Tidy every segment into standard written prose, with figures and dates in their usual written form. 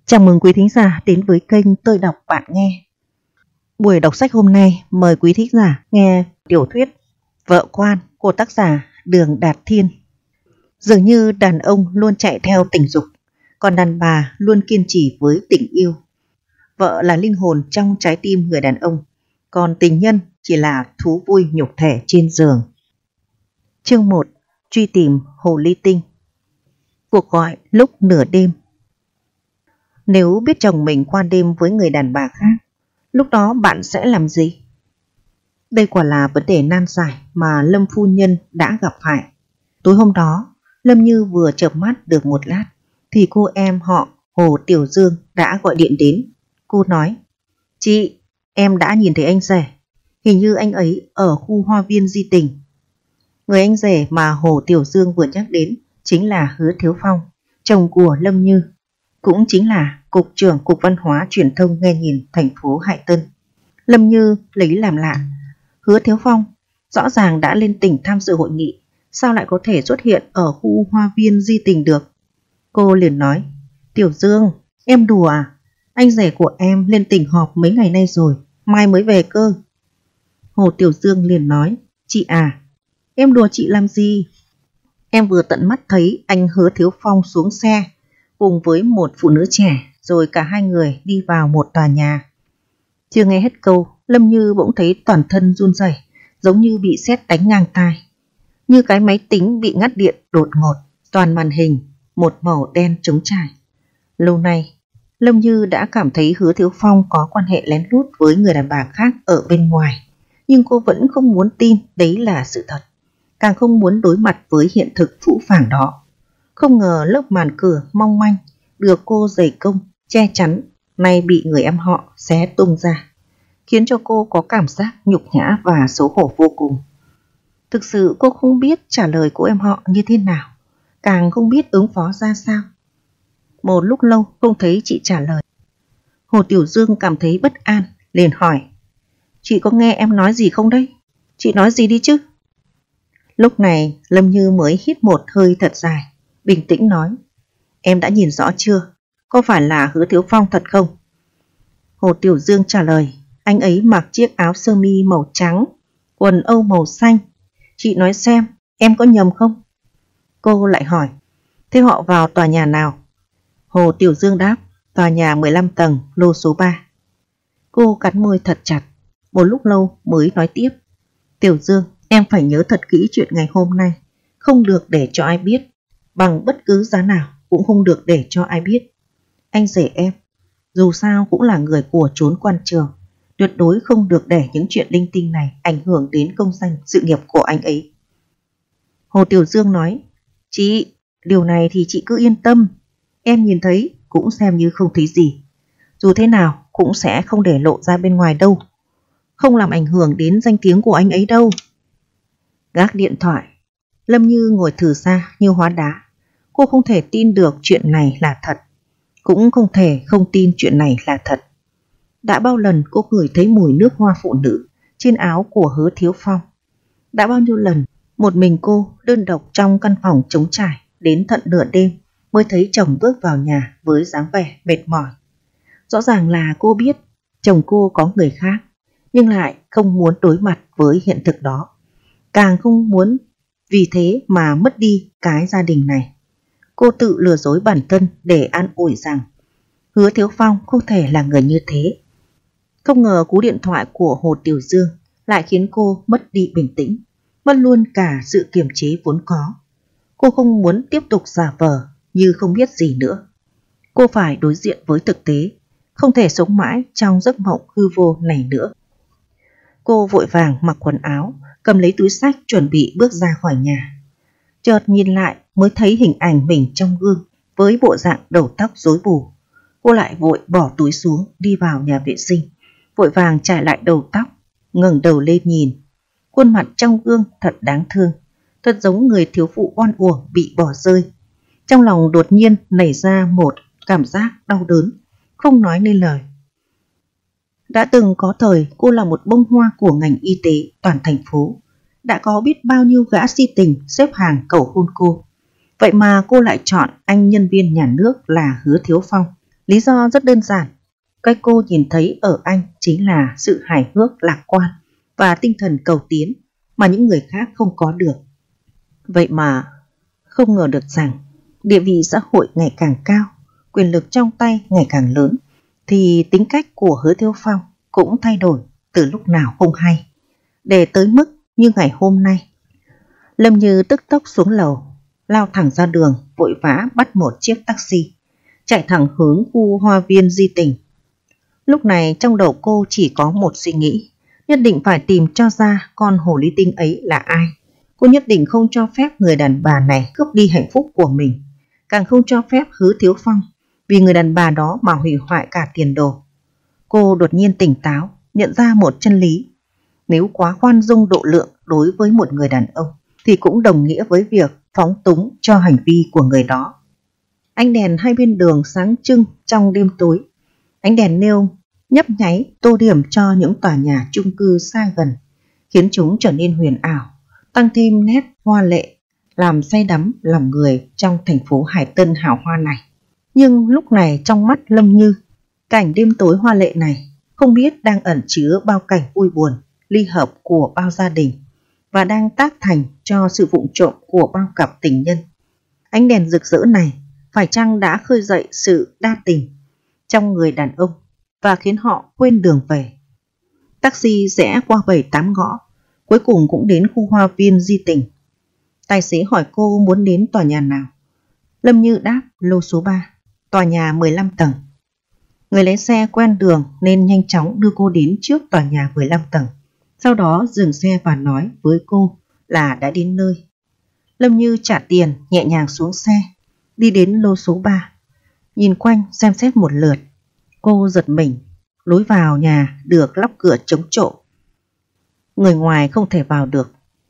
Chào mừng quý thính giả đến với kênh Tôi Đọc Bạn Nghe. Buổi đọc sách hôm nay mời quý thính giả nghe tiểu thuyết Vợ Quan của tác giả Đường Đạt Thiên. Dường như đàn ông luôn chạy theo tình dục, còn đàn bà luôn kiên trì với tình yêu. Vợ là linh hồn trong trái tim người đàn ông, còn tình nhân chỉ là thú vui nhục thể trên giường. Chương 1. Truy tìm hồ ly tinh. Cuộc gọi lúc nửa đêm. Nếu biết chồng mình qua đêm với người đàn bà khác, lúc đó bạn sẽ làm gì? Đây quả là vấn đề nan giải mà Lâm phu nhân đã gặp phải. Tối hôm đó, Lâm Như vừa chợp mắt được một lát, thì cô em họ Hồ Tiểu Dương đã gọi điện đến. Cô nói: "Chị, em đã nhìn thấy anh rể. Hình như anh ấy ở khu hoa viên Di Tình." Người anh rể mà Hồ Tiểu Dương vừa nhắc đến chính là Hứa Thiếu Phong, chồng của Lâm Như, cũng chính là Cục trưởng Cục Văn hóa Truyền thông nghe nhìn thành phố Hải Tân. Lâm Như lấy làm lạ, Hứa Thiếu Phong rõ ràng đã lên tỉnh tham dự hội nghị, sao lại có thể xuất hiện ở khu hoa viên Di Tình được? Cô liền nói: "Tiểu Dương, em đùa à? Anh rể của em lên tỉnh họp mấy ngày nay rồi, mai mới về cơ." Hồ Tiểu Dương liền nói: "Chị à, em đùa chị làm gì? Em vừa tận mắt thấy anh Hứa Thiếu Phong xuống xe cùng với một phụ nữ trẻ, rồi cả hai người đi vào một tòa nhà." Chưa nghe hết câu, Lâm Như bỗng thấy toàn thân run rẩy, giống như bị sét đánh ngang tai, như cái máy tính bị ngắt điện đột ngột, toàn màn hình một màu đen trống trải. Lâu nay, Lâm Như đã cảm thấy Hứa Thiếu Phong có quan hệ lén lút với người đàn bà khác ở bên ngoài, nhưng cô vẫn không muốn tin đấy là sự thật, càng không muốn đối mặt với hiện thực phũ phàng đó. Không ngờ lớp màn cửa mong manh được cô dày công che chắn nay bị người em họ xé tung ra, khiến cho cô có cảm giác nhục nhã và xấu hổ vô cùng. Thực sự cô không biết trả lời của em họ như thế nào, càng không biết ứng phó ra sao. Một lúc lâu không thấy chị trả lời, Hồ Tiểu Dương cảm thấy bất an, liền hỏi: "Chị có nghe em nói gì không đấy? Chị nói gì đi chứ?" Lúc này Lâm Như mới hít một hơi thật dài, bình tĩnh nói: "Em đã nhìn rõ chưa? Có phải là Hứa Thiếu Phong thật không?" Hồ Tiểu Dương trả lời: "Anh ấy mặc chiếc áo sơ mi màu trắng, quần âu màu xanh. Chị nói xem, em có nhầm không?" Cô lại hỏi: "Thế họ vào tòa nhà nào?" Hồ Tiểu Dương đáp: "Tòa nhà 15 tầng, lô số 3. Cô cắn môi thật chặt, một lúc lâu mới nói tiếp: "Tiểu Dương, em phải nhớ thật kỹ chuyện ngày hôm nay, không được để cho ai biết, bằng bất cứ giá nào cũng không được để cho ai biết. Anh rể em, dù sao cũng là người của chốn quan trường, tuyệt đối không được để những chuyện linh tinh này ảnh hưởng đến công danh sự nghiệp của anh ấy." Hồ Tiểu Dương nói: "Chị, điều này thì chị cứ yên tâm, em nhìn thấy cũng xem như không thấy gì. Dù thế nào cũng sẽ không để lộ ra bên ngoài đâu, không làm ảnh hưởng đến danh tiếng của anh ấy đâu." Gác điện thoại, Lâm Như ngồi thử ra như hóa đá. Cô không thể tin được chuyện này là thật, cũng không thể không tin chuyện này là thật. Đã bao lần cô ngửi thấy mùi nước hoa phụ nữ trên áo của Hứa Thiếu Phong. Đã bao nhiêu lần một mình cô đơn độc trong căn phòng trống trải đến tận nửa đêm mới thấy chồng bước vào nhà với dáng vẻ mệt mỏi. Rõ ràng là cô biết chồng cô có người khác, nhưng lại không muốn đối mặt với hiện thực đó, càng không muốn vì thế mà mất đi cái gia đình này. Cô tự lừa dối bản thân để an ủi rằng Hứa Thiếu Phong không thể là người như thế. Không ngờ cú điện thoại của Hồ Tiểu Dương lại khiến cô mất đi bình tĩnh, mất luôn cả sự kiềm chế vốn có. Cô không muốn tiếp tục giả vờ như không biết gì nữa. Cô phải đối diện với thực tế, không thể sống mãi trong giấc mộng hư vô này nữa. Cô vội vàng mặc quần áo, cầm lấy túi xách chuẩn bị bước ra khỏi nhà. Chợt nhìn lại mới thấy hình ảnh mình trong gương với bộ dạng đầu tóc rối bù. Cô lại vội bỏ túi xuống đi vào nhà vệ sinh, vội vàng chải lại đầu tóc, ngẩng đầu lên nhìn. Khuôn mặt trong gương thật đáng thương, thật giống người thiếu phụ oan uổng bị bỏ rơi. Trong lòng đột nhiên nảy ra một cảm giác đau đớn, không nói nên lời. Đã từng có thời cô là một bông hoa của ngành y tế toàn thành phố. Đã có biết bao nhiêu gã si tình xếp hàng cầu hôn cô. Vậy mà cô lại chọn anh nhân viên nhà nước là Hứa Thiếu Phong, Lý do rất đơn giản. Cái cô nhìn thấy ở anh chính là sự hài hước lạc quan và tinh thần cầu tiến mà những người khác không có được. Vậy mà không ngờ được rằng địa vị xã hội ngày càng cao, quyền lực trong tay ngày càng lớn, thì tính cách của Hứa Thiếu Phong cũng thay đổi từ lúc nào không hay, để tới mức như ngày hôm nay. Lâm Như tức tốc xuống lầu, lao thẳng ra đường, vội vã bắt một chiếc taxi, chạy thẳng hướng khu hoa viên Di Tình. Lúc này trong đầu cô chỉ có một suy nghĩ, nhất định phải tìm cho ra con hồ ly tinh ấy là ai. Cô nhất định không cho phép người đàn bà này cướp đi hạnh phúc của mình, càng không cho phép Hứa Thiếu Phong vì người đàn bà đó mà hủy hoại cả tiền đồ. Cô đột nhiên tỉnh táo, nhận ra một chân lý. Nếu quá khoan dung độ lượng đối với một người đàn ông thì cũng đồng nghĩa với việc phóng túng cho hành vi của người đó. Ánh đèn hai bên đường sáng trưng trong đêm tối. Ánh đèn nêu nhấp nháy tô điểm cho những tòa nhà chung cư xa gần, khiến chúng trở nên huyền ảo, tăng thêm nét hoa lệ, làm say đắm lòng người trong thành phố Hải Tân hào hoa này. Nhưng lúc này trong mắt Lâm Như, cảnh đêm tối hoa lệ này không biết đang ẩn chứa bao cảnh vui buồn, ly hợp của bao gia đình và đang tác thành cho sự vụng trộm của bao cặp tình nhân. Ánh đèn rực rỡ này phải chăng đã khơi dậy sự đa tình trong người đàn ông và khiến họ quên đường về. Taxi rẽ qua 7-8 ngõ, cuối cùng cũng đến khu hoa viên Di Tình. Tài xế hỏi cô muốn đến tòa nhà nào. Lâm Như đáp lô số 3, tòa nhà 15 tầng. Người lái xe quen đường nên nhanh chóng đưa cô đến trước tòa nhà 15 tầng. Sau đó dừng xe và nói với cô là đã đến nơi. Lâm Như trả tiền, nhẹ nhàng xuống xe, đi đến lô số 3. Nhìn quanh xem xét một lượt, cô giật mình. Lối vào nhà được lóc cửa chống trộm, người ngoài không thể vào được.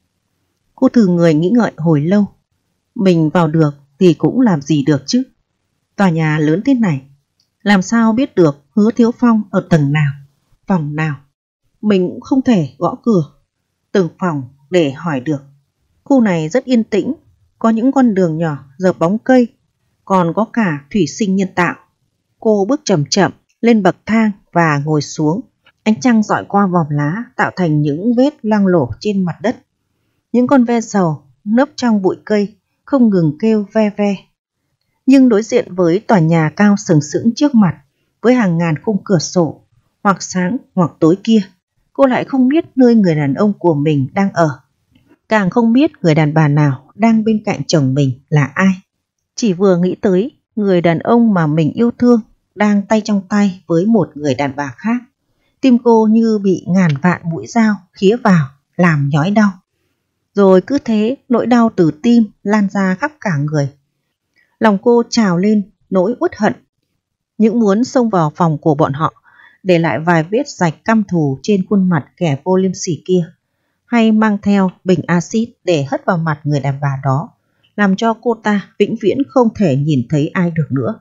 Cô thử người nghĩ ngợi hồi lâu. Mình vào được thì cũng làm gì được chứ. Tòa nhà lớn thế này, làm sao biết được Hứa Thiếu Phong ở tầng nào, phòng nào. Mình cũng không thể gõ cửa từng phòng để hỏi được. Khu này rất yên tĩnh, có những con đường nhỏ dợp bóng cây, còn có cả thủy sinh nhân tạo. Cô bước chậm chậm lên bậc thang và ngồi xuống. Ánh trăng rọi qua vòm lá tạo thành những vết loang lổ trên mặt đất. Những con ve sầu nấp trong bụi cây không ngừng kêu ve ve. Nhưng đối diện với tòa nhà cao sừng sững trước mặt, với hàng ngàn khung cửa sổ, hoặc sáng hoặc tối kia, cô lại không biết nơi người đàn ông của mình đang ở. Càng không biết người đàn bà nào đang bên cạnh chồng mình là ai. Chỉ vừa nghĩ tới người đàn ông mà mình yêu thương đang tay trong tay với một người đàn bà khác, tim cô như bị ngàn vạn mũi dao khía vào, làm nhói đau. Rồi cứ thế nỗi đau từ tim lan ra khắp cả người. Lòng cô trào lên nỗi uất hận, những muốn xông vào phòng của bọn họ, để lại vài vết rạch căm thù trên khuôn mặt kẻ vô liêm sỉ kia, hay mang theo bình axit để hất vào mặt người đàn bà đó, làm cho cô ta vĩnh viễn không thể nhìn thấy ai được nữa.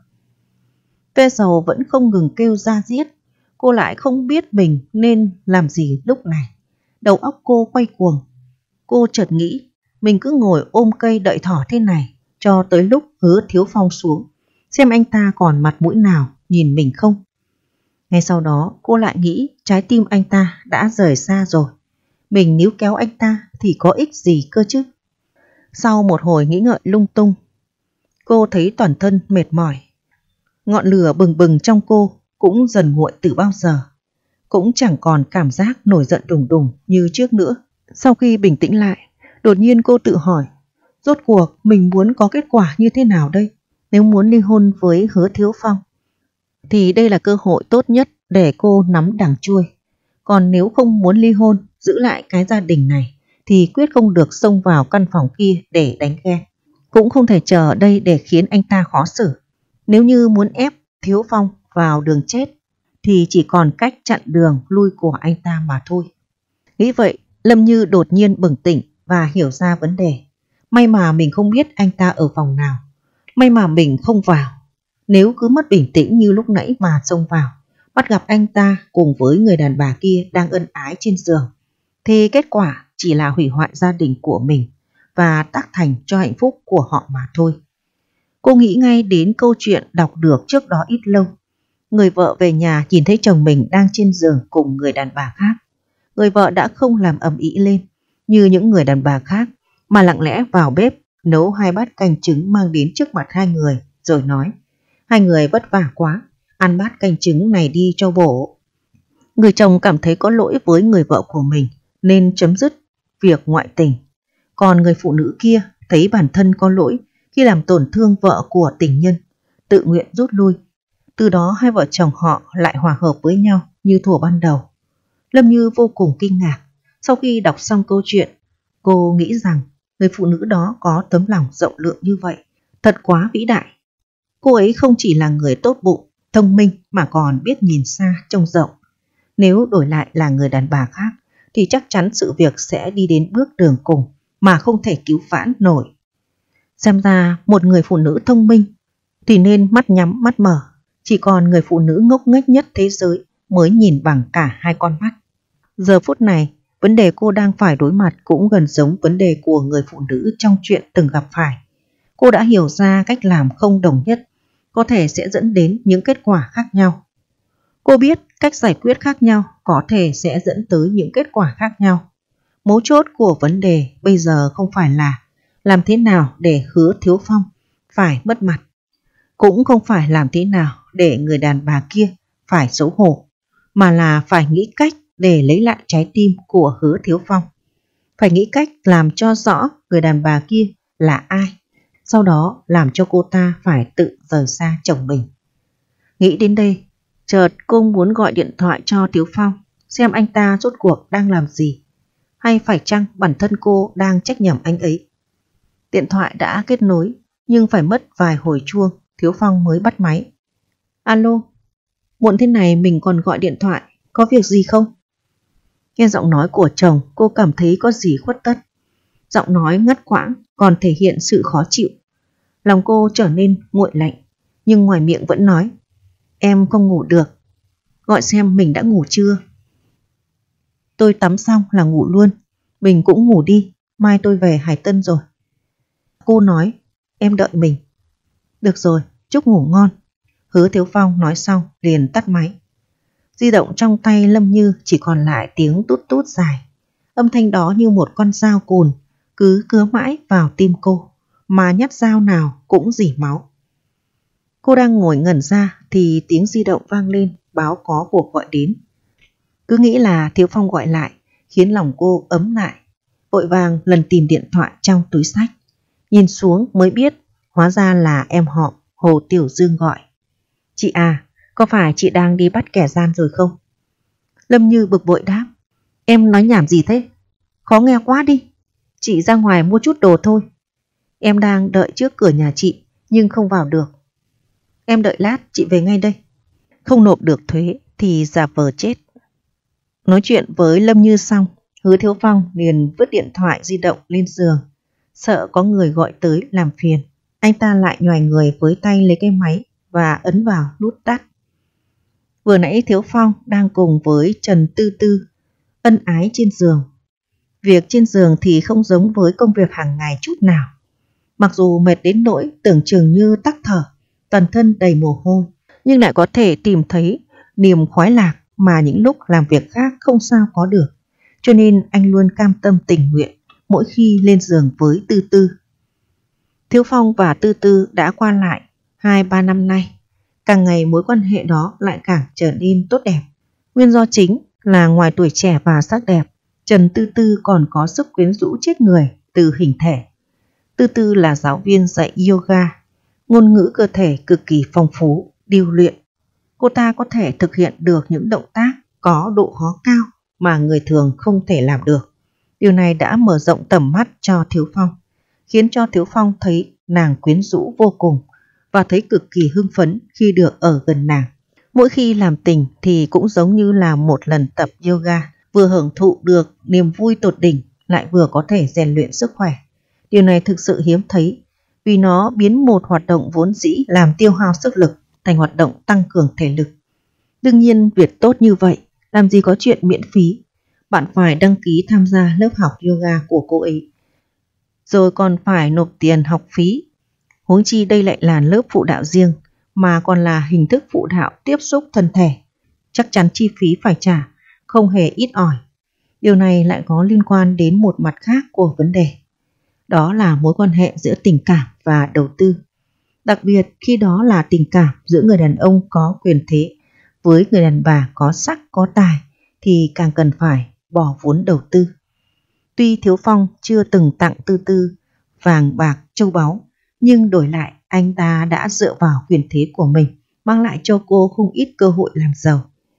Ve sầu vẫn không ngừng kêu ra giết. Cô lại không biết mình nên làm gì lúc này. Đầu óc cô quay cuồng. Cô chợt nghĩ mình cứ ngồi ôm cây đợi thỏ thế này cho tới lúc Hứa Thiếu Phong xuống, xem anh ta còn mặt mũi nào nhìn mình không. Ngay sau đó cô lại nghĩ trái tim anh ta đã rời xa rồi. Mình níu kéo anh ta thì có ích gì cơ chứ. Sau một hồi nghĩ ngợi lung tung, cô thấy toàn thân mệt mỏi. Ngọn lửa bừng bừng trong cô cũng dần nguội từ bao giờ. Cũng chẳng còn cảm giác nổi giận đùng đùng như trước nữa. Sau khi bình tĩnh lại, đột nhiên cô tự hỏi, rốt cuộc mình muốn có kết quả như thế nào đây? Nếu muốn ly hôn với Hứa Thiếu Phong thì đây là cơ hội tốt nhất để cô nắm đằng chui. Còn nếu không muốn ly hôn, giữ lại cái gia đình này, thì quyết không được xông vào căn phòng kia để đánh ghen. Cũng không thể chờ ở đây để khiến anh ta khó xử. Nếu như muốn ép Thiếu Phong vào đường chết thì chỉ còn cách chặn đường lui của anh ta mà thôi. Nghĩ vậy, Lâm Như đột nhiên bừng tỉnh và hiểu ra vấn đề. May mà mình không biết anh ta ở phòng nào. May mà mình không vào. Nếu cứ mất bình tĩnh như lúc nãy mà xông vào, bắt gặp anh ta cùng với người đàn bà kia đang ân ái trên giường, thì kết quả chỉ là hủy hoại gia đình của mình và tác thành cho hạnh phúc của họ mà thôi. Cô nghĩ ngay đến câu chuyện đọc được trước đó ít lâu Người vợ về nhà nhìn thấy chồng mình đang trên giường cùng người đàn bà khác. Người vợ đã không làm ầm ĩ lên như những người đàn bà khác, mà lặng lẽ vào bếp nấu 2 bát canh trứng mang đến trước mặt hai người, rồi nói: hai người vất vả quá, ăn bát canh trứng này đi cho bổ. Người chồng cảm thấy có lỗi với người vợ của mình nên chấm dứt việc ngoại tình. Còn người phụ nữ kia thấy bản thân có lỗi khi làm tổn thương vợ của tình nhân, tự nguyện rút lui. Từ đó hai vợ chồng họ lại hòa hợp với nhau như thuở ban đầu. Lâm Như vô cùng kinh ngạc. Sau khi đọc xong câu chuyện, cô nghĩ rằng người phụ nữ đó có tấm lòng rộng lượng như vậy, thật quá vĩ đại. Cô ấy không chỉ là người tốt bụng, thông minh mà còn biết nhìn xa trông rộng. Nếu đổi lại là người đàn bà khác thì chắc chắn sự việc sẽ đi đến bước đường cùng mà không thể cứu vãn nổi. Xem ra một người phụ nữ thông minh thì nên mắt nhắm mắt mở, chỉ còn người phụ nữ ngốc nghếch nhất thế giới mới nhìn bằng cả hai con mắt. Giờ phút này, vấn đề cô đang phải đối mặt cũng gần giống vấn đề của người phụ nữ trong chuyện từng gặp phải. Cô đã hiểu ra cách làm không đồng nhất có thể sẽ dẫn đến những kết quả khác nhau. Cô biết cách giải quyết khác nhau có thể sẽ dẫn tới những kết quả khác nhau. Mấu chốt của vấn đề bây giờ không phải là làm thế nào để Hứa Thiếu Phong phải mất mặt, cũng không phải làm thế nào để người đàn bà kia phải xấu hổ, mà là phải nghĩ cách để lấy lại trái tim của Hứa Thiếu Phong. Phải nghĩ cách làm cho rõ người đàn bà kia là ai, sau đó làm cho cô ta phải tự rời xa chồng mình. Nghĩ đến đây, chợt cô muốn gọi điện thoại cho Thiếu Phong xem anh ta rốt cuộc đang làm gì, hay phải chăng bản thân cô đang trách nhầm anh ấy. Điện thoại đã kết nối nhưng phải mất vài hồi chuông Thiếu Phong mới bắt máy. Alo, muộn thế này mình còn gọi điện thoại, có việc gì không? Nghe giọng nói của chồng cô cảm thấy có gì khuất tất. Giọng nói ngắt quãng còn thể hiện sự khó chịu. Lòng cô trở nên nguội lạnh, nhưng ngoài miệng vẫn nói: em không ngủ được, gọi xem mình đã ngủ chưa. Tôi tắm xong là ngủ luôn, mình cũng ngủ đi, mai tôi về Hải Tân rồi. Cô nói: em đợi mình. Được rồi, chúc ngủ ngon. Hứa Thiếu Phong nói xong liền tắt máy. Di động trong tay Lâm Như chỉ còn lại tiếng tút tút dài. Âm thanh đó như một con dao cùn cứ cứa mãi vào tim cô, mà nhát dao nào cũng rỉ máu. Cô đang ngồi ngẩn ra thì tiếng di động vang lên báo có cuộc gọi đến. Cứ nghĩ là Thiếu Phong gọi lại khiến lòng cô ấm lại. Vội vàng lần tìm điện thoại trong túi xách. Nhìn xuống mới biết hóa ra là em họ Hồ Tiểu Dương gọi. Chị à, có phải chị đang đi bắt kẻ gian rồi không? Lâm Như bực bội đáp. Em nói nhảm gì thế? Khó nghe quá đi. Chị ra ngoài mua chút đồ thôi. Em đang đợi trước cửa nhà chị nhưng không vào được. Em đợi lát chị về ngay đây. Không nộp được thuế thì giả vờ chết. Nói chuyện với Lâm Như xong, Hứa Thiếu Phong liền vứt điện thoại di động lên giường. Sợ có người gọi tới làm phiền, anh ta lại nhoài người với tay lấy cái máy và ấn vào nút tắt. Vừa nãy Thiếu Phong đang cùng với Trần Tư Tư ân ái trên giường. Việc trên giường thì không giống với công việc hàng ngày chút nào. Mặc dù mệt đến nỗi tưởng chừng như tắc thở, toàn thân đầy mồ hôi, nhưng lại có thể tìm thấy niềm khoái lạc mà những lúc làm việc khác không sao có được. Cho nên anh luôn cam tâm tình nguyện mỗi khi lên giường với Tư Tư. Thiếu Phong và Tư Tư đã qua lại 2-3 năm nay. Càng ngày mối quan hệ đó lại càng trở nên tốt đẹp. Nguyên do chính là ngoài tuổi trẻ và sắc đẹp, Trần Tư Tư còn có sức quyến rũ chết người từ hình thể. Tư Tư là giáo viên dạy yoga, ngôn ngữ cơ thể cực kỳ phong phú, điêu luyện. Cô ta có thể thực hiện được những động tác có độ khó cao mà người thường không thể làm được. Điều này đã mở rộng tầm mắt cho Thiếu Phong, khiến cho Thiếu Phong thấy nàng quyến rũ vô cùng và thấy cực kỳ hưng phấn khi được ở gần nàng. Mỗi khi làm tình thì cũng giống như là một lần tập yoga, vừa hưởng thụ được niềm vui tột đỉnh lại vừa có thể rèn luyện sức khỏe. Điều này thực sự hiếm thấy vì nó biến một hoạt động vốn dĩ làm tiêu hao sức lực thành hoạt động tăng cường thể lực. Đương nhiên việc tốt như vậy làm gì có chuyện miễn phí, bạn phải đăng ký tham gia lớp học yoga của cô ấy, rồi còn phải nộp tiền học phí. Huống chi đây lại là lớp phụ đạo riêng, mà còn là hình thức phụ đạo tiếp xúc thân thể. Chắc chắn chi phí phải trả không hề ít ỏi. Điều này lại có liên quan đến một mặt khác của vấn đề. Đó là mối quan hệ giữa tình cảm và đầu tư. Đặc biệt khi đó là tình cảm giữa người đàn ông có quyền thế với người đàn bà có sắc có tài thì càng cần phải bỏ vốn đầu tư. Tuy Thiếu Phong chưa từng tặng Tư Tư vàng bạc châu báu, nhưng đổi lại anh ta đã dựa vào quyền thế của mình mang lại cho cô không ít cơ hội làm giàu.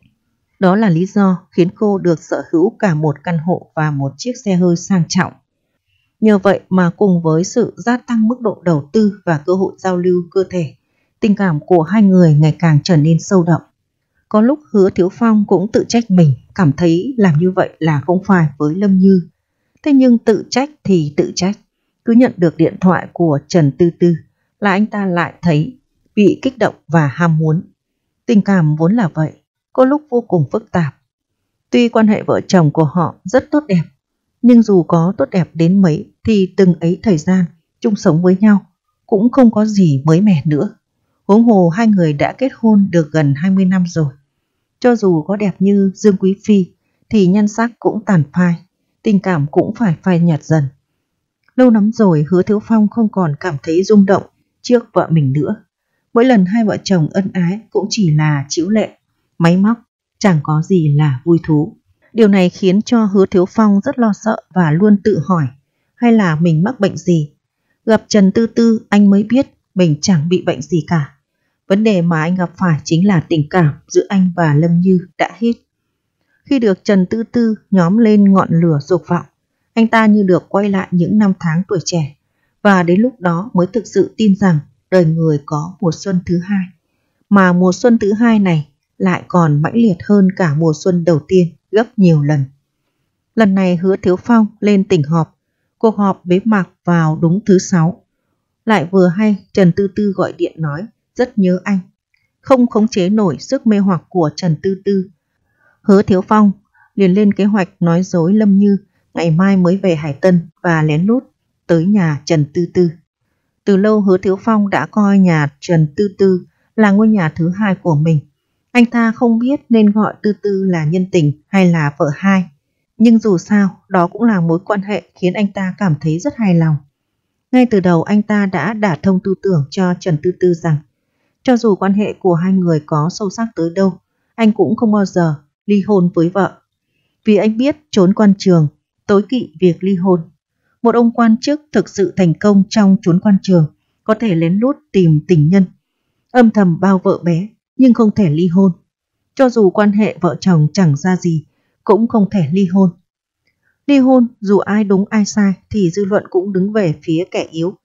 Đó là lý do khiến cô được sở hữu cả một căn hộ và một chiếc xe hơi sang trọng. Nhờ vậy mà cùng với sự gia tăng mức độ đầu tư và cơ hội giao lưu cơ thể, tình cảm của hai người ngày càng trở nên sâu đậm. Có lúc Hứa Thiếu Phong cũng tự trách mình, cảm thấy làm như vậy là không phải với Lâm Như. Thế nhưng tự trách thì tự trách, cứ nhận được điện thoại của Trần Tư Tư là anh ta lại thấy bị kích động và ham muốn. Tình cảm vốn là vậy, có lúc vô cùng phức tạp. Tuy quan hệ vợ chồng của họ rất tốt đẹp, nhưng dù có tốt đẹp đến mấy thì từng ấy thời gian chung sống với nhau cũng không có gì mới mẻ nữa. Huống hồ hai người đã kết hôn được gần 20 năm rồi. Cho dù có đẹp như Dương Quý Phi thì nhan sắc cũng tàn phai, tình cảm cũng phải phai nhạt dần. Lâu lắm rồi Hứa Thiếu Phong không còn cảm thấy rung động trước vợ mình nữa. Mỗi lần hai vợ chồng ân ái cũng chỉ là trĩu lệ, máy móc, chẳng có gì là vui thú. Điều này khiến cho Hứa Thiếu Phong rất lo sợ và luôn tự hỏi hay là mình mắc bệnh gì. Gặp Trần Tư Tư anh mới biết mình chẳng bị bệnh gì cả. Vấn đề mà anh gặp phải chính là tình cảm giữa anh và Lâm Như đã hết. Khi được Trần Tư Tư nhóm lên ngọn lửa dục vọng, anh ta như được quay lại những năm tháng tuổi trẻ, và đến lúc đó mới thực sự tin rằng đời người có mùa xuân thứ hai. Mà mùa xuân thứ hai này lại còn mãnh liệt hơn cả mùa xuân đầu tiên gấp nhiều lần. Lần này Hứa Thiếu Phong lên tỉnh họp, cuộc họp bế mạc vào đúng thứ 6. Lại vừa hay Trần Tư Tư gọi điện nói rất nhớ anh. Không khống chế nổi sức mê hoặc của Trần Tư Tư, Hứa Thiếu Phong liền lên kế hoạch nói dối Lâm Như ngày mai mới về Hải Tân và lén lút tới nhà Trần Tư Tư. Từ lâu Hứa Thiếu Phong đã coi nhà Trần Tư Tư là ngôi nhà thứ hai của mình. Anh ta không biết nên gọi Tư Tư là nhân tình hay là vợ hai, nhưng dù sao đó cũng là mối quan hệ khiến anh ta cảm thấy rất hài lòng. Ngay từ đầu anh ta đã đả thông tư tưởng cho Trần Tư Tư rằng cho dù quan hệ của hai người có sâu sắc tới đâu, anh cũng không bao giờ ly hôn với vợ. Vì anh biết trốn quan trường tối kỵ việc ly hôn. Một ông quan chức thực sự thành công trong trốn quan trường có thể lén lút tìm tình nhân, âm thầm bao vợ bé nhưng không thể ly hôn. Cho dù quan hệ vợ chồng chẳng ra gì cũng không thể ly hôn. Ly hôn dù ai đúng ai sai thì dư luận cũng đứng về phía kẻ yếu,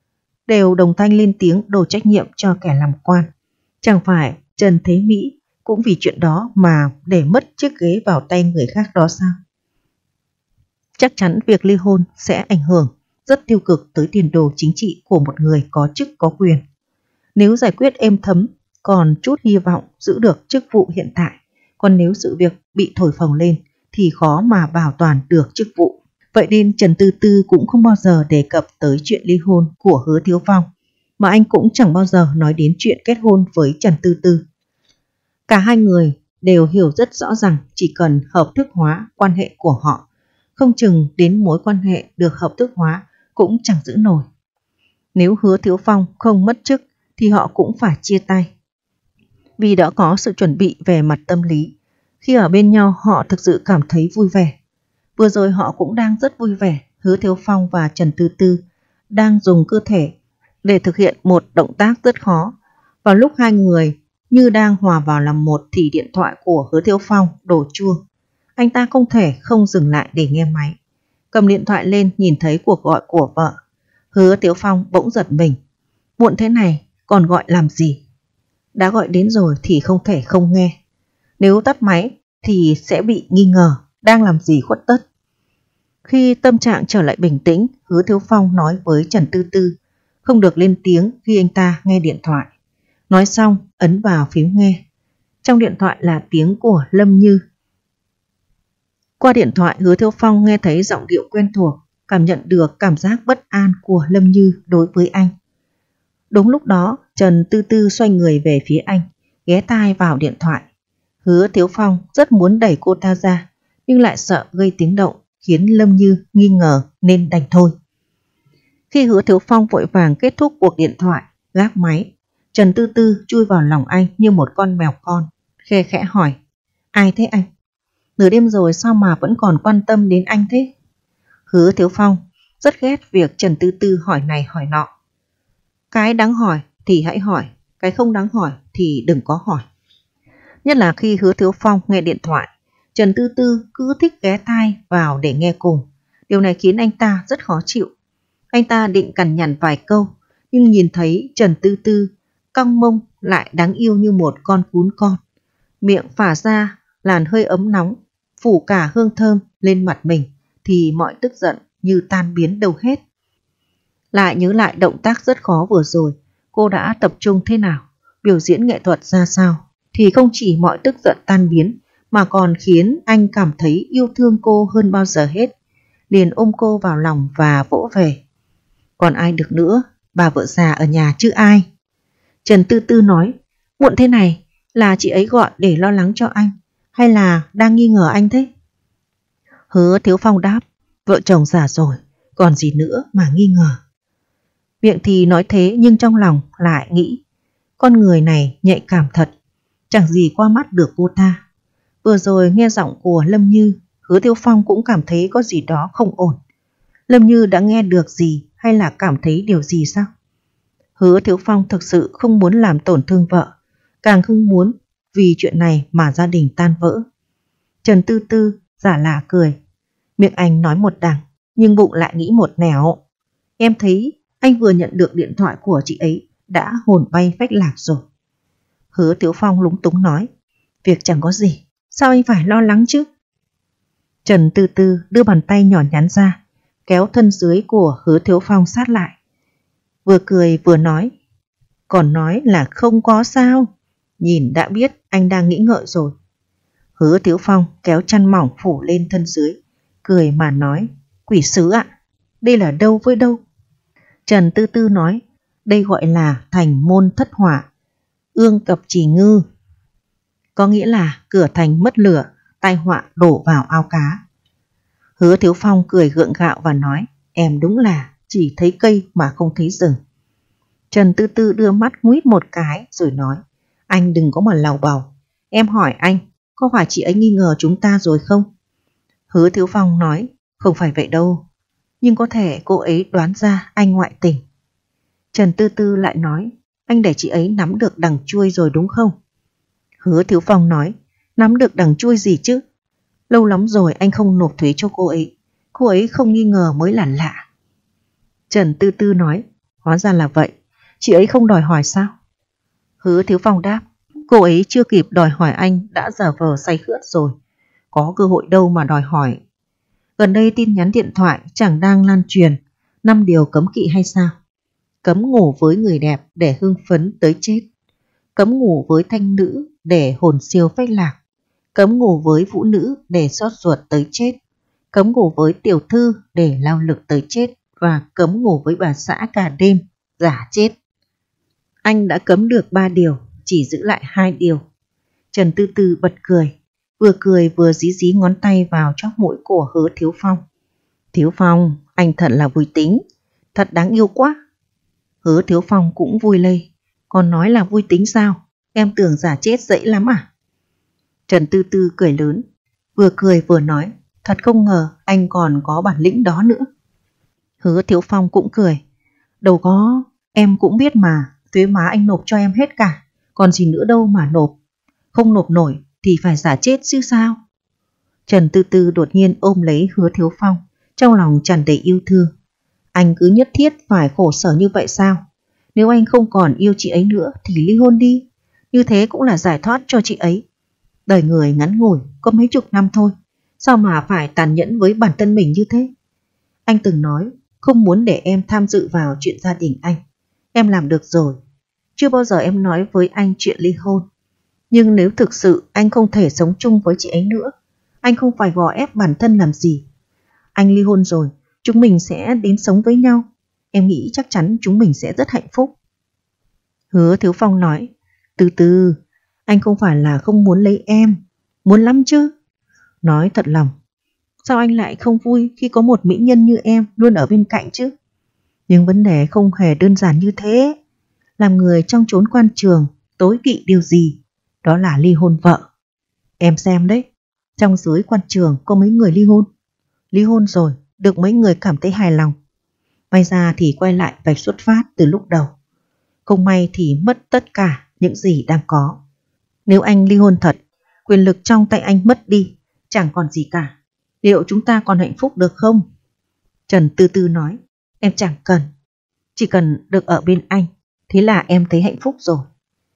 đều đồng thanh lên tiếng đổ trách nhiệm cho kẻ làm quan. Chẳng phải Trần Thế Mỹ cũng vì chuyện đó mà để mất chiếc ghế vào tay người khác đó sao? Chắc chắn việc ly hôn sẽ ảnh hưởng rất tiêu cực tới tiền đồ chính trị của một người có chức có quyền. Nếu giải quyết êm thấm còn chút hy vọng giữ được chức vụ hiện tại, còn nếu sự việc bị thổi phồng lên thì khó mà bảo toàn được chức vụ. Vậy nên Trần Tư Tư cũng không bao giờ đề cập tới chuyện ly hôn của Hứa Thiếu Phong, mà anh cũng chẳng bao giờ nói đến chuyện kết hôn với Trần Tư Tư. Cả hai người đều hiểu rất rõ rằng chỉ cần hợp thức hóa quan hệ của họ, không chừng đến mối quan hệ được hợp thức hóa cũng chẳng giữ nổi. Nếu Hứa Thiếu Phong không mất chức thì họ cũng phải chia tay. Vì đã có sự chuẩn bị về mặt tâm lý, khi ở bên nhau họ thực sự cảm thấy vui vẻ. Vừa rồi họ cũng đang rất vui vẻ. Hứa Thiếu Phong và Trần Tư Tư đang dùng cơ thể để thực hiện một động tác rất khó. Vào lúc hai người như đang hòa vào làm một thì điện thoại của Hứa Thiếu Phong đổ chuông. Anh ta không thể không dừng lại để nghe máy. Cầm điện thoại lên nhìn thấy cuộc gọi của vợ. Hứa Thiếu Phong bỗng giật mình. Muộn thế này còn gọi làm gì? Đã gọi đến rồi thì không thể không nghe. Nếu tắt máy thì sẽ bị nghi ngờ đang làm gì khuất tất. Khi tâm trạng trở lại bình tĩnh, Hứa Thiếu Phong nói với Trần Tư Tư không được lên tiếng khi anh ta nghe điện thoại. Nói xong ấn vào phím nghe. Trong điện thoại là tiếng của Lâm Như. Qua điện thoại Hứa Thiếu Phong nghe thấy giọng điệu quen thuộc, cảm nhận được cảm giác bất an của Lâm Như đối với anh. Đúng lúc đó Trần Tư Tư xoay người về phía anh, ghé tai vào điện thoại. Hứa Thiếu Phong rất muốn đẩy cô ta ra, nhưng lại sợ gây tiếng động khiến Lâm Như nghi ngờ nên đành thôi. Khi Hứa Thiếu Phong vội vàng kết thúc cuộc điện thoại, gác máy, Trần Tư Tư chui vào lòng anh như một con mèo con, khe khẽ hỏi: Ai thế anh? Nửa đêm rồi sao mà vẫn còn quan tâm đến anh thế? Hứa Thiếu Phong rất ghét việc Trần Tư Tư hỏi này hỏi nọ. Cái đáng hỏi thì hãy hỏi, cái không đáng hỏi thì đừng có hỏi. Nhất là khi Hứa Thiếu Phong nghe điện thoại, Trần Tư Tư cứ thích ghé tai vào để nghe cùng. Điều này khiến anh ta rất khó chịu. Anh ta định cằn nhằn vài câu, nhưng nhìn thấy Trần Tư Tư cong mông lại đáng yêu như một con cún con. Miệng phả ra làn hơi ấm nóng, phủ cả hương thơm lên mặt mình, thì mọi tức giận như tan biến đâu hết. Lại nhớ lại động tác rất khó vừa rồi, cô đã tập trung thế nào, biểu diễn nghệ thuật ra sao, thì không chỉ mọi tức giận tan biến, mà còn khiến anh cảm thấy yêu thương cô hơn bao giờ hết. Liền ôm cô vào lòng và vỗ về. Còn ai được nữa, bà vợ già ở nhà chứ ai. Trần Tư Tư nói: Muộn thế này là chị ấy gọi để lo lắng cho anh, hay là đang nghi ngờ anh thế? Hứa Thiếu Phong đáp: Vợ chồng già rồi, còn gì nữa mà nghi ngờ. Miệng thì nói thế nhưng trong lòng lại nghĩ: Con người này nhạy cảm thật, chẳng gì qua mắt được cô ta. Vừa rồi nghe giọng của Lâm Như, Hứa Thiếu Phong cũng cảm thấy có gì đó không ổn. Lâm Như đã nghe được gì hay là cảm thấy điều gì sao? Hứa Thiếu Phong thực sự không muốn làm tổn thương vợ, càng không muốn vì chuyện này mà gia đình tan vỡ. Trần Tư Tư giả lạ cười. Miệng anh nói một đằng, nhưng bụng lại nghĩ một nẻo. Em thấy anh vừa nhận được điện thoại của chị ấy đã hồn bay phách lạc rồi. Hứa Thiếu Phong lúng túng nói: Việc chẳng có gì, sao anh phải lo lắng chứ? Trần Tư Tư đưa bàn tay nhỏ nhắn ra, kéo thân dưới của Hứa Thiếu Phong sát lại. Vừa cười vừa nói: Còn nói là không có sao, nhìn đã biết anh đang nghĩ ngợi rồi. Hứa Thiếu Phong kéo chăn mỏng phủ lên thân dưới, cười mà nói: Quỷ sứ ạ, đây là đâu với đâu? Trần Tư Tư nói: Đây gọi là thành môn thất hỏa, ương cập chỉ ngư. Có nghĩa là cửa thành mất lửa, tai họa đổ vào ao cá. Hứa Thiếu Phong cười gượng gạo và nói: Em đúng là chỉ thấy cây mà không thấy rừng. Trần Tư Tư đưa mắt nguýt một cái rồi nói: Anh đừng có mà làu bầu. Em hỏi anh, có phải chị ấy nghi ngờ chúng ta rồi không? Hứa Thiếu Phong nói: Không phải vậy đâu, nhưng có thể cô ấy đoán ra anh ngoại tình. Trần Tư Tư lại nói: Anh để chị ấy nắm được đằng chuôi rồi đúng không? Hứa Thiếu Phong nói: Nắm được đằng chuôi gì chứ? Lâu lắm rồi anh không nộp thuế cho cô ấy không nghi ngờ mới là lạ. Trần Tư Tư nói: Hóa ra là vậy, chị ấy không đòi hỏi sao? Hứa Thiếu Phong đáp: Cô ấy chưa kịp đòi hỏi anh đã giả vờ say khướt rồi, có cơ hội đâu mà đòi hỏi. Gần đây tin nhắn điện thoại chẳng đang lan truyền 5 điều cấm kỵ hay sao? Cấm ngủ với người đẹp để hưng phấn tới chết, cấm ngủ với thanh nữ để hồn siêu phách lạc, cấm ngủ với vũ nữ để xót ruột tới chết, cấm ngủ với tiểu thư để lao lực tới chết, và cấm ngủ với bà xã cả đêm giả chết. Anh đã cấm được 3 điều, chỉ giữ lại 2 điều. Trần Tư Tư bật cười vừa dí dí ngón tay vào chóp mũi của Hứa Thiếu Phong. Thiếu Phong, anh thật là vui tính, thật đáng yêu quá. Hứa Thiếu Phong cũng vui lây. Còn nói là vui tính sao? Em tưởng giả chết dễ lắm à? Trần Tư Tư cười lớn, vừa cười vừa nói: Thật không ngờ anh còn có bản lĩnh đó nữa. Hứa Thiếu Phong cũng cười: Đâu có, em cũng biết mà, thuế má anh nộp cho em hết cả, còn gì nữa đâu mà nộp. Không nộp nổi thì phải giả chết chứ sao? Trần Tư Tư đột nhiên ôm lấy Hứa Thiếu Phong, trong lòng tràn đầy yêu thương. Anh cứ nhất thiết phải khổ sở như vậy sao? Nếu anh không còn yêu chị ấy nữa thì ly hôn đi, như thế cũng là giải thoát cho chị ấy. Đời người ngắn ngủi có mấy chục năm thôi, sao mà phải tàn nhẫn với bản thân mình như thế? Anh từng nói không muốn để em tham dự vào chuyện gia đình anh. Em làm được rồi. Chưa bao giờ em nói với anh chuyện ly hôn. Nhưng nếu thực sự anh không thể sống chung với chị ấy nữa, anh không phải gò ép bản thân làm gì. Anh ly hôn rồi, chúng mình sẽ đến sống với nhau. Em nghĩ chắc chắn chúng mình sẽ rất hạnh phúc. Hứa Thiếu Phong nói, từ từ, anh không phải là không muốn lấy em, muốn lắm chứ. Nói thật lòng, sao anh lại không vui khi có một mỹ nhân như em luôn ở bên cạnh chứ? Nhưng vấn đề không hề đơn giản như thế. Làm người trong chốn quan trường tối kỵ điều gì? Đó là ly hôn vợ. Em xem đấy, trong giới quan trường có mấy người ly hôn. Ly hôn rồi, được mấy người cảm thấy hài lòng. May ra thì quay lại vạch xuất phát từ lúc đầu. Không may thì mất tất cả những gì đang có. Nếu anh ly hôn thật, quyền lực trong tay anh mất đi, chẳng còn gì cả. Liệu chúng ta còn hạnh phúc được không? Trần Tư Tư nói, em chẳng cần. Chỉ cần được ở bên anh, thế là em thấy hạnh phúc rồi.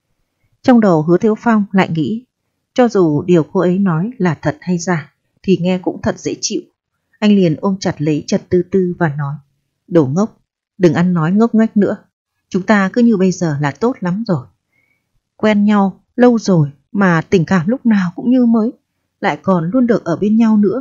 Trong đầu Hứa Thiếu Phong lại nghĩ, cho dù điều cô ấy nói là thật hay giả, thì nghe cũng thật dễ chịu. Anh liền ôm chặt lấy Trần Tư Tư và nói, đồ ngốc, đừng ăn nói ngốc nghếch nữa. Chúng ta cứ như bây giờ là tốt lắm rồi. Quen nhau lâu rồi mà tình cảm lúc nào cũng như mới, lại còn luôn được ở bên nhau nữa.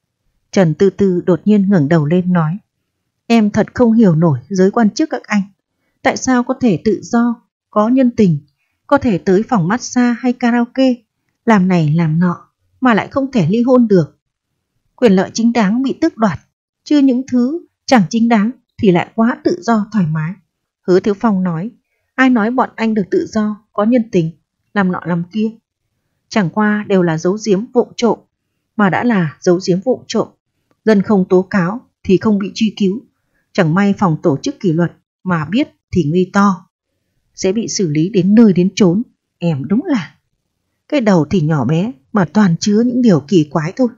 Trần Tư Tư đột nhiên ngẩng đầu lên nói, em thật không hiểu nổi giới quan chức các anh. Tại sao có thể tự do, có nhân tình, có thể tới phòng massage hay karaoke, làm này làm nọ, mà lại không thể ly hôn được. Quyền lợi chính đáng bị tước đoạt, chứ những thứ chẳng chính đáng thì lại quá tự do thoải mái. Hứa Thiếu Phong nói, ai nói bọn anh được tự do, có nhân tình, làm nọ làm kia. Chẳng qua đều là giấu giếm vụng trộm, mà đã là giấu giếm vụng trộm, dân không tố cáo thì không bị truy cứu. Chẳng may phòng tổ chức kỷ luật mà biết thì nguy to, sẽ bị xử lý đến nơi đến chốn. Em đúng là cái đầu thì nhỏ bé mà toàn chứa những điều kỳ quái thôi.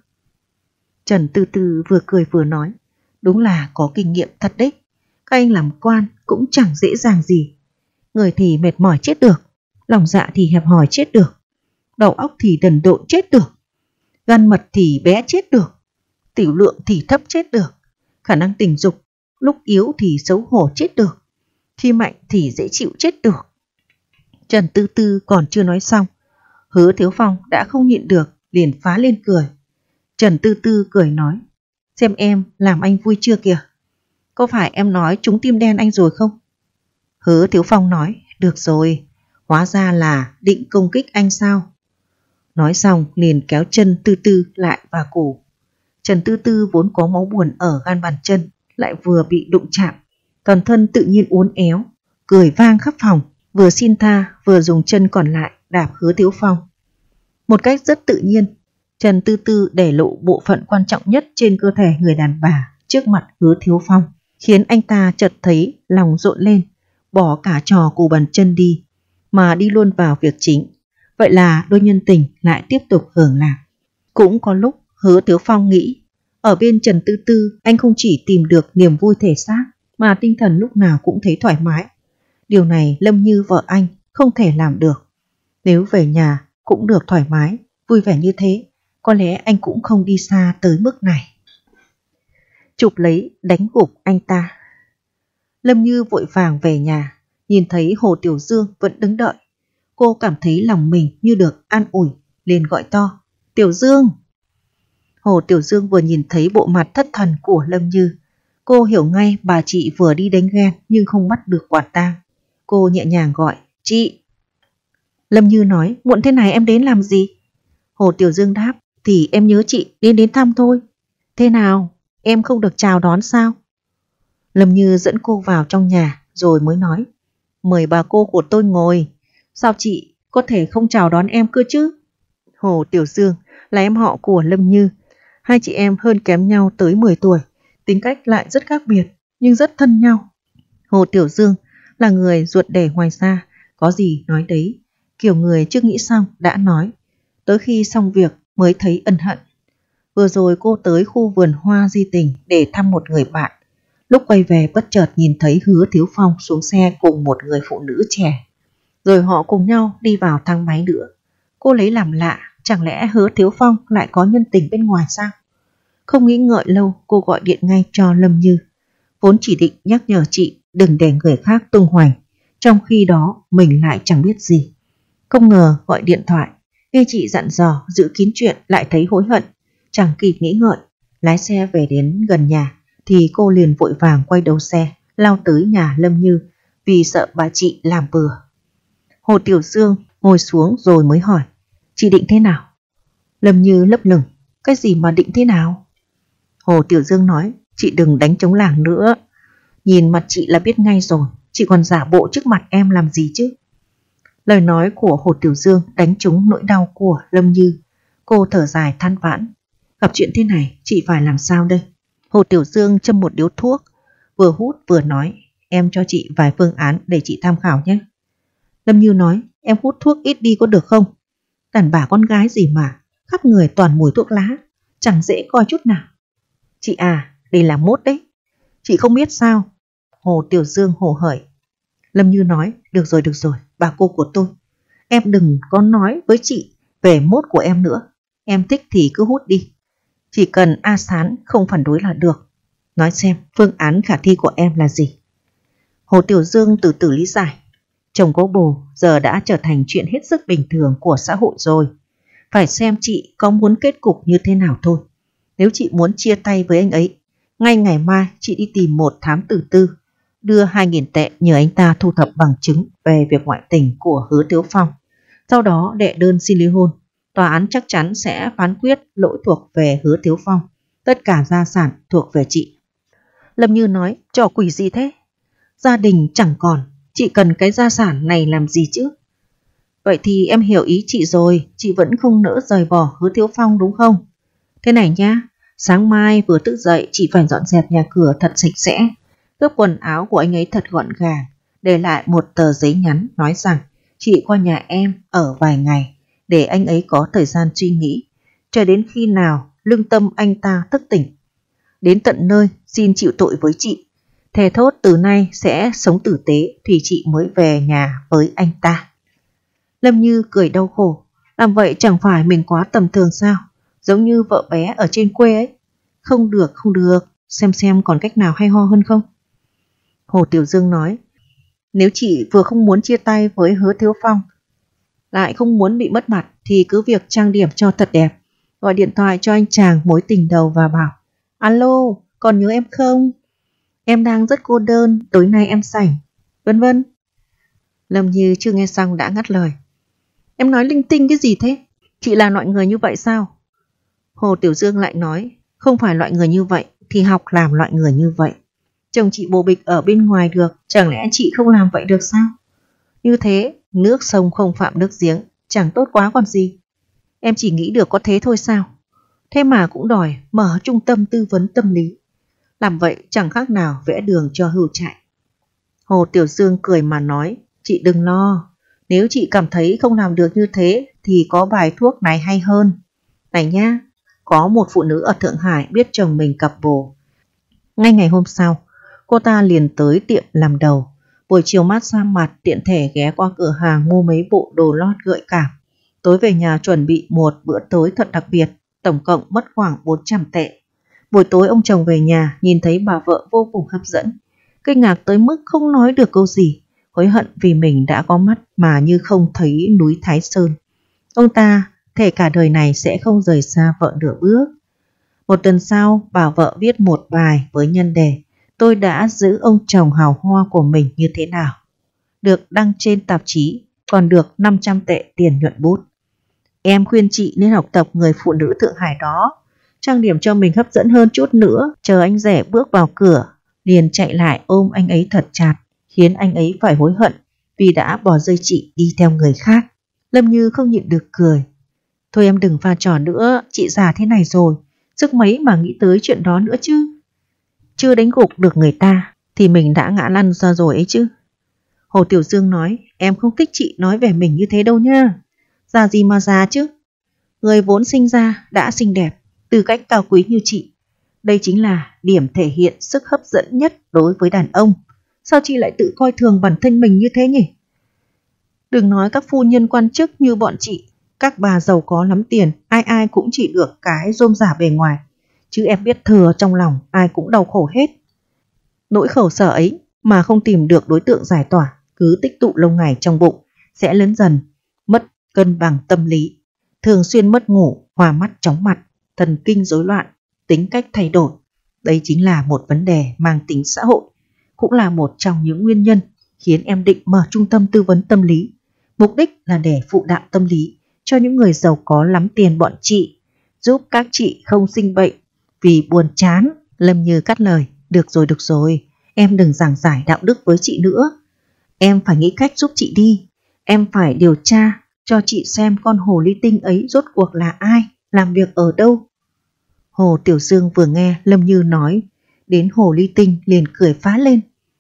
Trần Tư Tư vừa cười vừa nói, đúng là có kinh nghiệm thật đấy. Các anh làm quan cũng chẳng dễ dàng gì. Người thì mệt mỏi chết được, lòng dạ thì hẹp hòi chết được, đầu óc thì đần độn chết được, gan mật thì bé chết được, tiểu lượng thì thấp chết được, khả năng tình dục lúc yếu thì xấu hổ chết được, khi mạnh thì dễ chịu chết được. Trần Tư Tư còn chưa nói xong, Hứa Thiếu Phong đã không nhịn được, liền phá lên cười. Trần Tư Tư cười nói, xem em làm anh vui chưa kìa. Có phải em nói trúng tim đen anh rồi không? Hứa Thiếu Phong nói, được rồi, hóa ra là định công kích anh sao? Nói xong liền kéo chân Tư Tư lại vào cổ. Trần Tư Tư vốn có máu buồn ở gan bàn chân, lại vừa bị đụng chạm, toàn thân tự nhiên uốn éo, cười vang khắp phòng, vừa xin tha vừa dùng chân còn lại đạp Hứa Thiếu Phong. Một cách rất tự nhiên, Trần Tư Tư để lộ bộ phận quan trọng nhất trên cơ thể người đàn bà trước mặt Hứa Thiếu Phong, khiến anh ta chợt thấy lòng rộn lên, bỏ cả trò cù bàn chân đi, mà đi luôn vào việc chính. Vậy là đôi nhân tình lại tiếp tục hưởng lạc. Cũng có lúc Hứa Thiếu Phong nghĩ, ở bên Trần Tư Tư anh không chỉ tìm được niềm vui thể xác, mà tinh thần lúc nào cũng thấy thoải mái. Điều này Lâm Như vợ anh không thể làm được. Nếu về nhà cũng được thoải mái, vui vẻ như thế, có lẽ anh cũng không đi xa tới mức này. Chụp lấy đánh gục anh ta. Lâm Như vội vàng về nhà, nhìn thấy Hồ Tiểu Dương vẫn đứng đợi. Cô cảm thấy lòng mình như được an ủi, liền gọi to, Tiểu Dương. Hồ Tiểu Dương vừa nhìn thấy bộ mặt thất thần của Lâm Như, cô hiểu ngay bà chị vừa đi đánh ghen nhưng không bắt được quả tang. Cô nhẹ nhàng gọi, chị. Lâm Như nói, muộn thế này em đến làm gì? Hồ Tiểu Dương đáp, thì em nhớ chị nên đến thăm thôi. Thế nào, em không được chào đón sao? Lâm Như dẫn cô vào trong nhà rồi mới nói, mời bà cô của tôi ngồi. Sao chị có thể không chào đón em cơ chứ? Hồ Tiểu Dương là em họ của Lâm Như. Hai chị em hơn kém nhau tới 10 tuổi, tính cách lại rất khác biệt nhưng rất thân nhau. Hồ Tiểu Dương là người ruột đẻ ngoài xa, có gì nói đấy, kiểu người chưa nghĩ xong đã nói, tới khi xong việc mới thấy ân hận. Vừa rồi cô tới khu vườn hoa Di Tình để thăm một người bạn. Lúc quay về bất chợt nhìn thấy Hứa Thiếu Phong xuống xe cùng một người phụ nữ trẻ. Rồi họ cùng nhau đi vào thang máy nữa. Cô lấy làm lạ, chẳng lẽ Hứa Thiếu Phong lại có nhân tình bên ngoài sao? Không nghĩ ngợi lâu, cô gọi điện ngay cho Lâm Như. Vốn chỉ định nhắc nhở chị đừng để người khác tung hoành, trong khi đó mình lại chẳng biết gì. Không ngờ gọi điện thoại, nghe chị dặn dò giữ kín chuyện lại thấy hối hận. Chẳng kịp nghĩ ngợi, lái xe về đến gần nhà thì cô liền vội vàng quay đầu xe, lao tới nhà Lâm Như vì sợ bà chị làm bừa. Hồ Tiểu Dương ngồi xuống rồi mới hỏi, chị định thế nào? Lâm Như lấp lửng, cái gì mà định thế nào? Hồ Tiểu Dương nói, chị đừng đánh trống lảng nữa. Nhìn mặt chị là biết ngay rồi, chị còn giả bộ trước mặt em làm gì chứ? Lời nói của Hồ Tiểu Dương đánh trúng nỗi đau của Lâm Như. Cô thở dài than vãn, gặp chuyện thế này chị phải làm sao đây? Hồ Tiểu Dương châm một điếu thuốc, vừa hút vừa nói, em cho chị vài phương án để chị tham khảo nhé. Lâm Như nói, em hút thuốc ít đi có được không? Đàn bà con gái gì mà, khắp người toàn mùi thuốc lá, chẳng dễ coi chút nào. Chị à, đây là mốt đấy. Chị không biết sao? Hồ Tiểu Dương hồ hởi. Lâm Như nói, được rồi, bà cô của tôi. Em đừng có nói với chị về mốt của em nữa. Em thích thì cứ hút đi. Chỉ cần A Sán không phản đối là được. Nói xem phương án khả thi của em là gì? Hồ Tiểu Dương từ từ lý giải. Chồng có bồ giờ đã trở thành chuyện hết sức bình thường của xã hội rồi. Phải xem chị có muốn kết cục như thế nào thôi. Nếu chị muốn chia tay với anh ấy, ngay ngày mai chị đi tìm một thám tử tư, đưa 2.000 tệ nhờ anh ta thu thập bằng chứng về việc ngoại tình của Hứa Thiếu Phong. Sau đó đệ đơn xin ly hôn. Tòa án chắc chắn sẽ phán quyết lỗi thuộc về Hứa Thiếu Phong. Tất cả gia sản thuộc về chị. Lâm Như nói, trò quỷ gì thế? Gia đình chẳng còn, chị cần cái gia sản này làm gì chứ? Vậy thì em hiểu ý chị rồi, chị vẫn không nỡ rời bỏ Hứa Thiếu Phong đúng không? Thế này nhá, sáng mai vừa thức dậy chị phải dọn dẹp nhà cửa thật sạch sẽ, cướp quần áo của anh ấy thật gọn gàng, để lại một tờ giấy nhắn nói rằng chị qua nhà em ở vài ngày để anh ấy có thời gian suy nghĩ, chờ đến khi nào lương tâm anh ta thức tỉnh. Đến tận nơi xin chịu tội với chị, thề thốt từ nay sẽ sống tử tế thì chị mới về nhà với anh ta. Lâm Như cười đau khổ, làm vậy chẳng phải mình quá tầm thường sao? Giống như vợ bé ở trên quê ấy. Không được, xem còn cách nào hay ho hơn không? Hồ Tiểu Dương nói, nếu chị vừa không muốn chia tay với Hứa Thiếu Phong, lại không muốn bị mất mặt thì cứ việc trang điểm cho thật đẹp, gọi điện thoại cho anh chàng mối tình đầu và bảo, alo, còn nhớ em không? Em đang rất cô đơn, tối nay em rảnh, vân vân. Lâm Như chưa nghe xong đã ngắt lời. Em nói linh tinh cái gì thế? Chị là loại người như vậy sao? Hồ Tiểu Dương lại nói, không phải loại người như vậy thì học làm loại người như vậy. Chồng chị bồ bịch ở bên ngoài được, chẳng lẽ chị không làm vậy được sao? Như thế, nước sông không phạm nước giếng, chẳng tốt quá còn gì. Em chỉ nghĩ được có thế thôi sao? Thế mà cũng đòi mở trung tâm tư vấn tâm lý. Làm vậy chẳng khác nào vẽ đường cho hươu chạy. Hồ Tiểu Dương cười mà nói, chị đừng lo. Nếu chị cảm thấy không làm được như thế thì có bài thuốc này hay hơn. Này nhá, có một phụ nữ ở Thượng Hải biết chồng mình cặp bồ. Ngay ngày hôm sau, cô ta liền tới tiệm làm đầu. Buổi chiều massage mặt tiện thể ghé qua cửa hàng mua mấy bộ đồ lót gợi cảm. Tối về nhà chuẩn bị một bữa tối thật đặc biệt, tổng cộng mất khoảng 400 tệ. Buổi tối ông chồng về nhà nhìn thấy bà vợ vô cùng hấp dẫn. Kinh ngạc tới mức không nói được câu gì, hối hận vì mình đã có mắt mà như không thấy núi Thái Sơn. Ông ta thề cả đời này sẽ không rời xa vợ nửa bước. Một tuần sau, bà vợ viết một bài với nhân đề Tôi đã giữ ông chồng hào hoa của mình như thế nào. Được đăng trên tạp chí, còn được 500 tệ tiền nhuận bút. Em khuyên chị nên học tập người phụ nữ Thượng Hải đó. Trang điểm cho mình hấp dẫn hơn chút nữa, chờ anh rể bước vào cửa, liền chạy lại ôm anh ấy thật chặt, khiến anh ấy phải hối hận vì đã bỏ rơi chị đi theo người khác. Lâm Như không nhịn được cười. Thôi em đừng pha trò nữa, chị già thế này rồi, sức mấy mà nghĩ tới chuyện đó nữa chứ. Chưa đánh gục được người ta thì mình đã ngã lăn ra rồi ấy chứ. Hồ Tiểu Dương nói, em không thích chị nói về mình như thế đâu nha. Già gì mà già chứ. Người vốn sinh ra đã xinh đẹp, tư cách cao quý như chị. Đây chính là điểm thể hiện sức hấp dẫn nhất đối với đàn ông. Sao chị lại tự coi thường bản thân mình như thế nhỉ? Đừng nói các phu nhân quan chức như bọn chị, các bà giàu có lắm tiền, ai ai cũng chỉ được cái rôm rả bề ngoài. Chứ em biết thừa trong lòng ai cũng đau khổ hết. Nỗi khổ sở ấy mà không tìm được đối tượng giải tỏa, cứ tích tụ lâu ngày trong bụng, sẽ lớn dần, mất cân bằng tâm lý, thường xuyên mất ngủ, hoa mắt chóng mặt, thần kinh rối loạn, tính cách thay đổi. Đây chính là một vấn đề mang tính xã hội, cũng là một trong những nguyên nhân khiến em định mở trung tâm tư vấn tâm lý. Mục đích là để phụ đạo tâm lý cho những người giàu có lắm tiền bọn chị, giúp các chị không sinh bệnh vì buồn chán. Lâm Như cắt lời. Được rồi, em đừng giảng giải đạo đức với chị nữa. Em phải nghĩ cách giúp chị đi. Em phải điều tra cho chị xem con hồ ly tinh ấy rốt cuộc là ai, làm việc ở đâu. Hồ Tiểu Dương vừa nghe Lâm Như nói đến hồ ly tinh liền cười phá lên.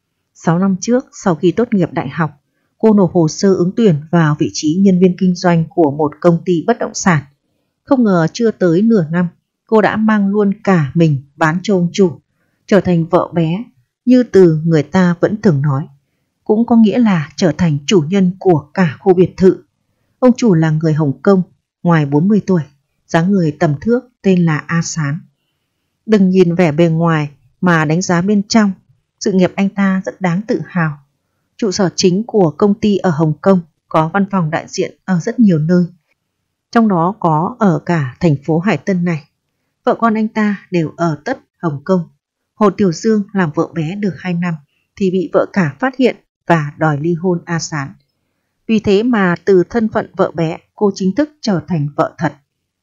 6 năm trước, sau khi tốt nghiệp đại học, cô nộp hồ sơ ứng tuyển vào vị trí nhân viên kinh doanh của một công ty bất động sản. Không ngờ chưa tới nửa năm, cô đã mang luôn cả mình bán cho ông chủ, trở thành vợ bé như từ người ta vẫn thường nói, cũng có nghĩa là trở thành chủ nhân của cả khu biệt thự. Ông chủ là người Hồng Kông, ngoài 40 tuổi, dáng người tầm thước, tên là A Sán. Đừng nhìn vẻ bề ngoài mà đánh giá bên trong, sự nghiệp anh ta rất đáng tự hào. Trụ sở chính của công ty ở Hồng Kông, có văn phòng đại diện ở rất nhiều nơi, trong đó có ở cả thành phố Hải Tân này. Vợ con anh ta đều ở tất Hồng Kông. Hồ Tiểu Dương làm vợ bé được 2 năm thì bị vợ cả phát hiện và đòi ly hôn A Sán. Vì thế mà từ thân phận vợ bé, cô chính thức trở thành vợ thật.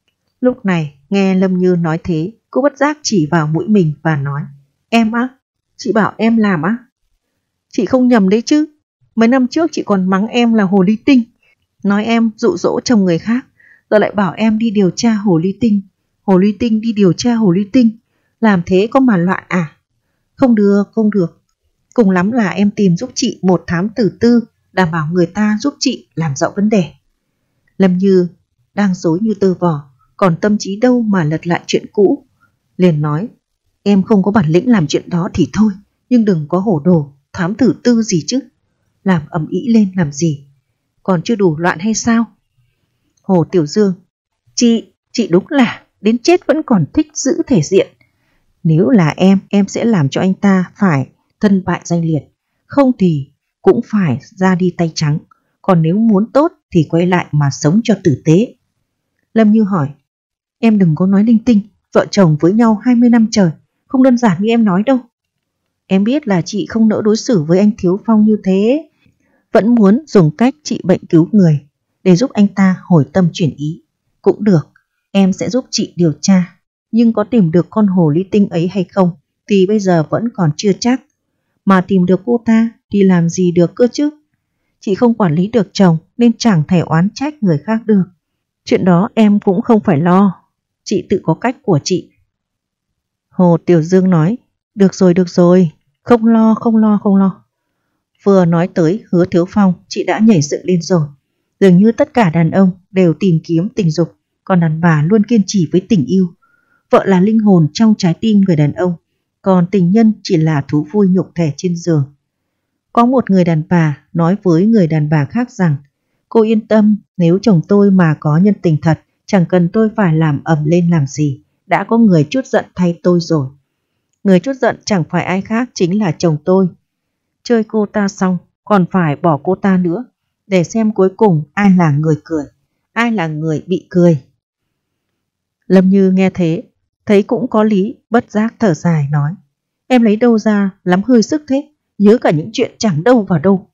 Lúc này nghe Lâm Như nói thế, cô bất giác chỉ vào mũi mình và nói: Em á? Chị bảo em làm á? Chị không nhầm đấy chứ. Mấy năm trước chị còn mắng em là hồ ly tinh, nói em dụ dỗ chồng người khác, giờ lại bảo em đi điều tra hồ ly tinh. Hồ ly tinh đi điều tra hồ ly tinh, làm thế có mà loạn à? Không được. Cùng lắm là em tìm giúp chị một thám tử tư, đảm bảo người ta giúp chị làm rõ vấn đề. Lâm Như đang dối như tơ vò, còn tâm trí đâu mà lật lại chuyện cũ. Liền nói: Em không có bản lĩnh làm chuyện đó thì thôi, nhưng đừng có hổ đồ, thám tử tư gì chứ. Làm ầm ĩ lên làm gì? Còn chưa đủ loạn hay sao? Hồ Tiểu Dương: Chị đúng là đến chết vẫn còn thích giữ thể diện. Nếu là em sẽ làm cho anh ta phải thân bại danh liệt, không thì cũng phải ra đi tay trắng. Còn nếu muốn tốt thì quay lại mà sống cho tử tế. Lâm Như hỏi: Em đừng có nói linh tinh, vợ chồng với nhau 20 năm trời, không đơn giản như em nói đâu. Em biết là chị không nỡ đối xử với anh Thiếu Phong như thế, vẫn muốn dùng cách trị bệnh cứu người để giúp anh ta hồi tâm chuyển ý. Cũng được, em sẽ giúp chị điều tra, nhưng có tìm được con hồ ly tinh ấy hay không thì bây giờ vẫn còn chưa chắc. Mà tìm được cô ta thì làm gì được cơ chứ. Chị không quản lý được chồng nên chẳng thể oán trách người khác được. Chuyện đó em cũng không phải lo, chị tự có cách của chị. Hồ Tiểu Dương nói: Được rồi, không lo. Vừa nói tới Hứa Thiếu Phong, chị đã nhảy dựng lên rồi. Dường như tất cả đàn ông đều tìm kiếm tình dục, còn đàn bà luôn kiên trì với tình yêu. Vợ là linh hồn trong trái tim người đàn ông, còn tình nhân chỉ là thú vui nhục thể trên giường. Có một người đàn bà nói với người đàn bà khác rằng: Cô yên tâm, nếu chồng tôi mà có nhân tình thật, chẳng cần tôi phải làm ầm lên làm gì, đã có người trút giận thay tôi rồi. Người trút giận chẳng phải ai khác chính là chồng tôi. Chơi cô ta xong còn phải bỏ cô ta nữa, để xem cuối cùng ai là người cười, ai là người bị cười. Lâm Như nghe thế, thấy cũng có lý, bất giác thở dài nói: Em lấy đâu ra lắm hơi sức thế, nhớ cả những chuyện chẳng đâu vào đâu.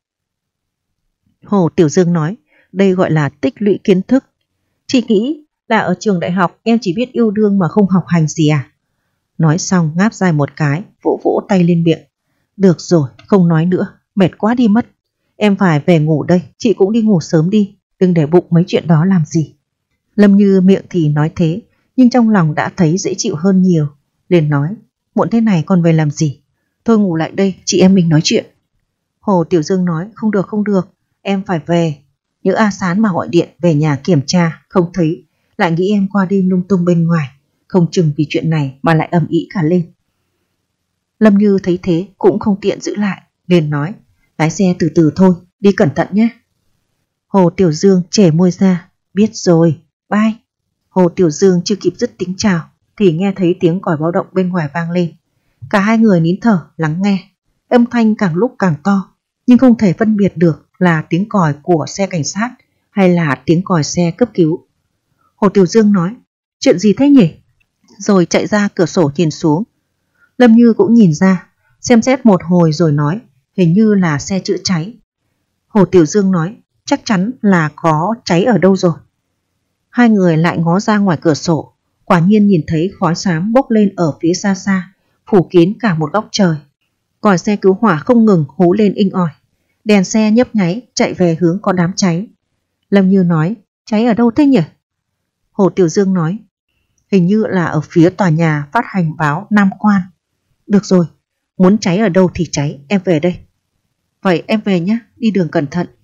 Hồ Tiểu Dương nói: Đây gọi là tích lũy kiến thức. Chị nghĩ là ở trường đại học em chỉ biết yêu đương mà không học hành gì à? Nói xong ngáp dài một cái, vỗ vỗ tay lên miệng. Được rồi, không nói nữa, mệt quá đi mất. Em phải về ngủ đây, chị cũng đi ngủ sớm đi, đừng để bụng mấy chuyện đó làm gì. Lâm Như miệng thì nói thế, nhưng trong lòng đã thấy dễ chịu hơn nhiều. Liền nói: Muộn thế này còn về làm gì? Thôi ngủ lại đây, chị em mình nói chuyện. Hồ Tiểu Dương nói: Không được, em phải về. Nhớ A Sán mà gọi điện về nhà kiểm tra, không thấy, lại nghĩ em qua đêm lung tung bên ngoài, không chừng vì chuyện này mà lại ầm ĩ cả lên. Lâm Như thấy thế cũng không tiện giữ lại, liền nói: Lái xe từ từ thôi, đi cẩn thận nhé. Hồ Tiểu Dương chẻ môi ra: Biết rồi, bye. Hồ Tiểu Dương chưa kịp dứt tiếng chào thì nghe thấy tiếng còi báo động bên ngoài vang lên. Cả hai người nín thở lắng nghe, âm thanh càng lúc càng to, nhưng không thể phân biệt được là tiếng còi của xe cảnh sát hay là tiếng còi xe cấp cứu. Hồ Tiểu Dương nói: Chuyện gì thế nhỉ? Rồi chạy ra cửa sổ nhìn xuống. Lâm Như cũng nhìn ra, xem xét một hồi rồi nói: Hình như là xe chữa cháy. Hồ Tiểu Dương nói: chắc chắn là có cháy ở đâu rồi. Hai người lại ngó ra ngoài cửa sổ, quả nhiên nhìn thấy khói xám bốc lên ở phía xa xa, phủ kín cả một góc trời. Còi xe cứu hỏa không ngừng hú lên inh ỏi, đèn xe nhấp nháy chạy về hướng có đám cháy. Lâm Như nói, cháy ở đâu thế nhỉ? Hồ Tiểu Dương nói, hình như là ở phía tòa nhà phát hành báo Nam Quan. Được rồi, muốn cháy ở đâu thì cháy, em về đây. Vậy em về nhé, đi đường cẩn thận.